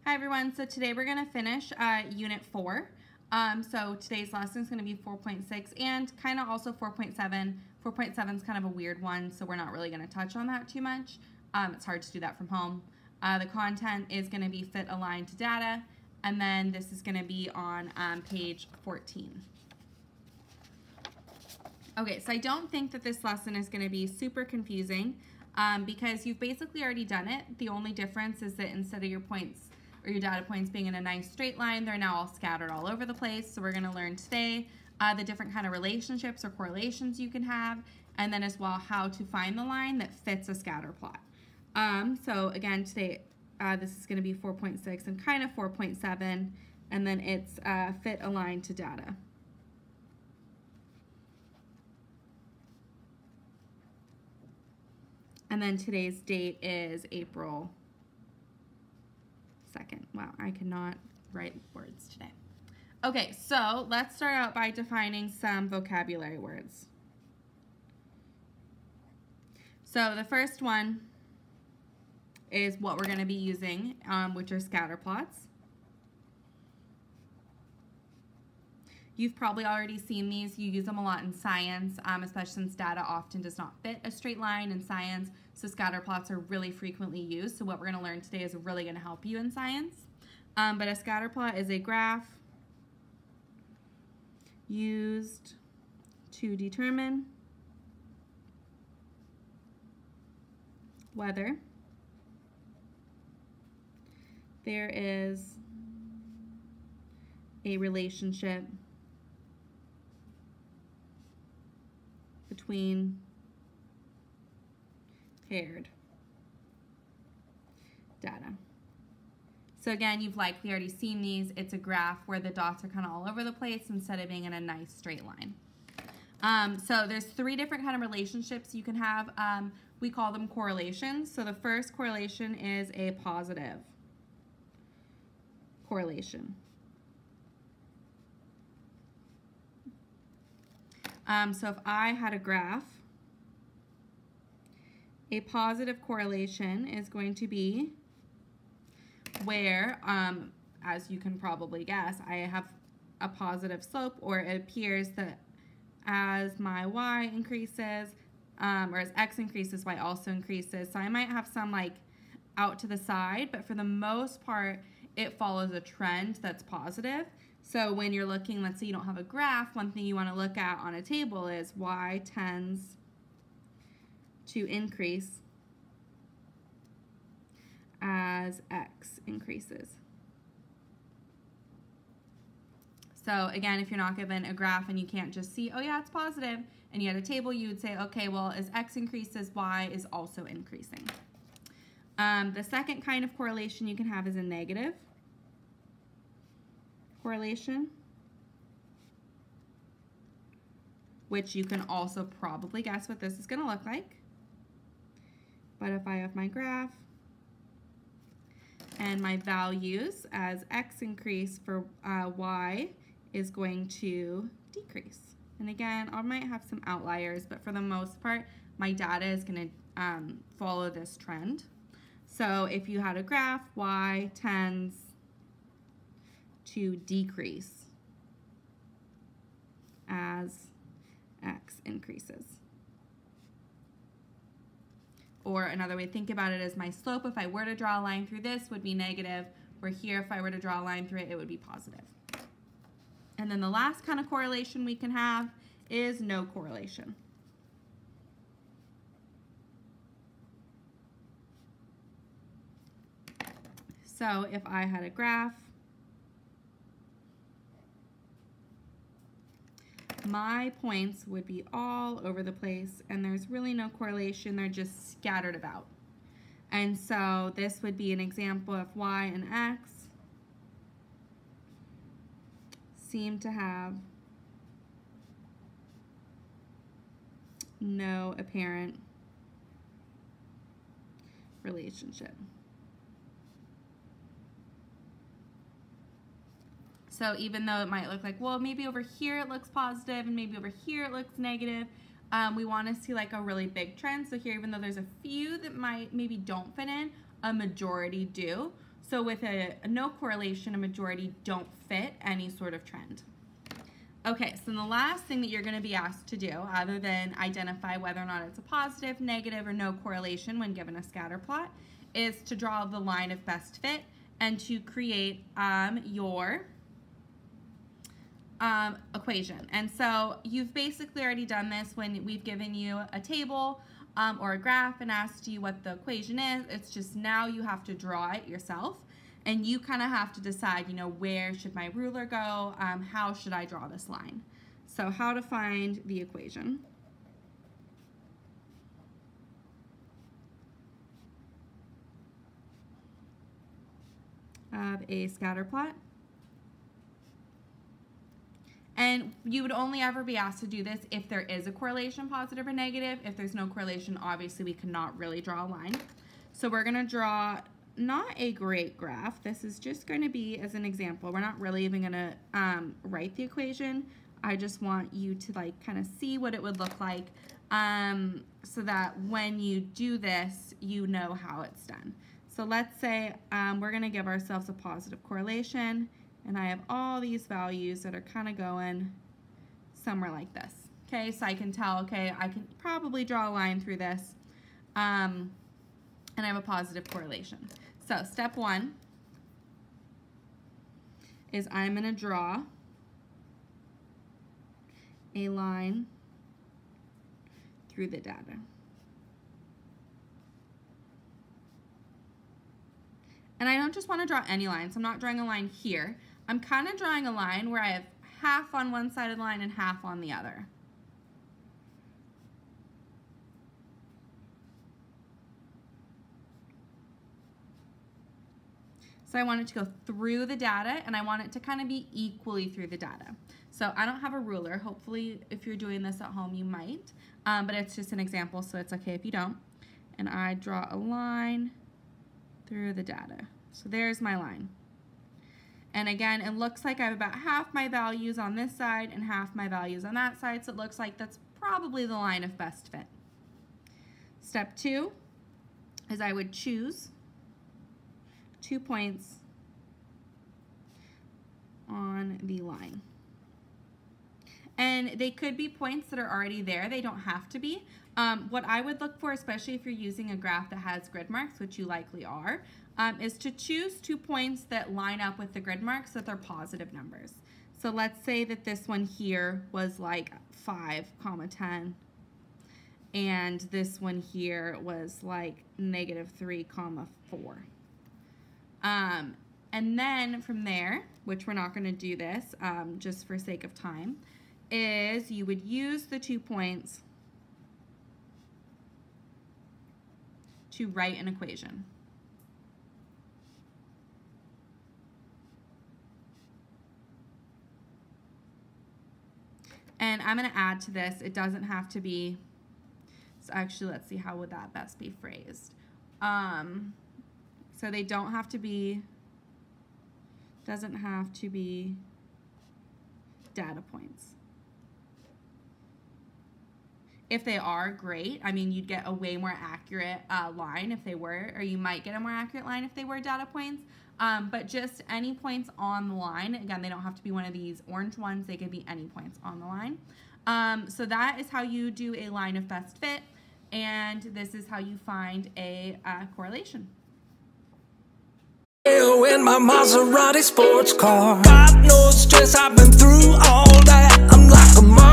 Hi everyone, so today we're going to finish Unit 4. So today's lesson is going to be 4.6 and kind of also 4.7. 4.7 is kind of a weird one, so we're not really going to touch on that too much. It's hard to do that from home. The content is going to be fit aligned to data, and then this is going to be on page 14. Okay, so I don't think that this lesson is going to be super confusing because you've basically already done it. The only difference is that instead of your points or your data points being in a nice straight line, they're now all scattered all over the place. So we're going to learn today the different kind of relationships or correlations you can have, and then as well how to find the line that fits a scatter plot. So again, today this is going to be 4.6 and kind of 4.7, and then it's fit aligned to data. And then today's date is April 2nd. Wow, I cannot write words today. Okay, so let's start out by defining some vocabulary words. So the first one is what we're going to be using, which are scatter plots. You've probably already seen these. You use them a lot in science, especially since data often does not fit a straight line in science, so scatter plots are really frequently used. So what we're going to learn today is really going to help you in science. But a scatter plot is a graph used to determine whether there is a relationship between paired data. So again, you've likely already seen these. It's a graph where the dots are kind of all over the place instead of being in a nice straight line. So there's three different kind of relationships you can have. We call them correlations. So the first correlation is a positive correlation. So if I had a graph, a positive correlation is going to be where, as you can probably guess, I have a positive slope, or it appears that as my y increases, or as x increases, y also increases. So I might have some like out to the side, but for the most part, it follows a trend that's positive. So when you're looking, let's say you don't have a graph, one thing you want to look at on a table is y tends to increase as x increases. So again, if you're not given a graph and you can't just see, oh yeah, it's positive, and you had a table, you would say, okay, well, as x increases, y is also increasing. The second kind of correlation you can have is a negative correlation, which you can also probably guess what this is going to look like. But if I have my graph and my values, as x increase for y is going to decrease. And again, I might have some outliers, but for the most part, my data is going to follow this trend. So if you had a graph, y tends to decrease as x increases. Or another way to think about it is my slope, if I were to draw a line through this, would be negative, where here, if I were to draw a line through it, it would be positive. And then the last kind of correlation we can have is no correlation. So if I had a graph, my points would be all over the place, and there's really no correlation. They're just scattered about. And so this would be an example of y and x seem to have no apparent relationship. So even though it might look like, well, maybe over here it looks positive and maybe over here it looks negative, we want to see like a really big trend. So here, even though there's a few that maybe don't fit in, a majority do. So with a no correlation, a majority don't fit any sort of trend. Okay, so the last thing that you're going to be asked to do, other than identify whether or not it's a positive, negative, or no correlation when given a scatter plot, is to draw the line of best fit and to create your equation. And so you've basically already done this when we've given you a table or a graph and asked you what the equation is. It's just now you have to draw it yourself, and you kind of have to decide, you know, where should my ruler go? How should I draw this line? So how to find the equation. Of a scatter plot. And you would only ever be asked to do this if there is a correlation, positive or negative. If there's no correlation, obviously we cannot really draw a line. So we're going to draw not a great graph. This is just going to be as an example. We're not really even going to write the equation. I just want you to like kind of see what it would look like so that when you do this, you know how it's done. So let's say we're going to give ourselves a positive correlation, and I have all these values that are kind of going somewhere like this. Okay, so I can tell, okay, I can probably draw a line through this, and I have a positive correlation. So step one is I'm going to draw a line through the data. And I don't just want to draw any line, so I'm not drawing a line here. I'm kind of drawing a line where I have half on one side of the line and half on the other. So I want it to go through the data, and I want it to kind of be equally through the data. So I don't have a ruler. Hopefully, if you're doing this at home, you might. But it's just an example, so it's okay if you don't. And I draw a line through the data. So there's my line. And again, it looks like I have about half my values on this side and half my values on that side. So it looks like that's probably the line of best fit. Step two is I would choose 2 points on the line. And they could be points that are already there. They don't have to be. What I would look for, especially if you're using a graph that has grid marks, which you likely are, is to choose 2 points that line up with the grid marks so that they're positive numbers. So let's say that this one here was like 5, 10, and this one here was like -3, 4. And then from there, which we're not going to do this just for sake of time, is you would use the 2 points to write an equation. And I'm going to add to this, it doesn't have to be, so actually let's see how would that best be phrased. So they don't have to be, doesn't have to be data points. If they are, great. I mean, you'd get a way more accurate line if they were, or you might get a more accurate line if they were data points. But just any points on the line, again, they don't have to be one of these orange ones, they could be any points on the line. So that is how you do a line of best fit, and this is how you find a correlation. In my Maserati sports car, got no stress, I've been through all that. I'm like a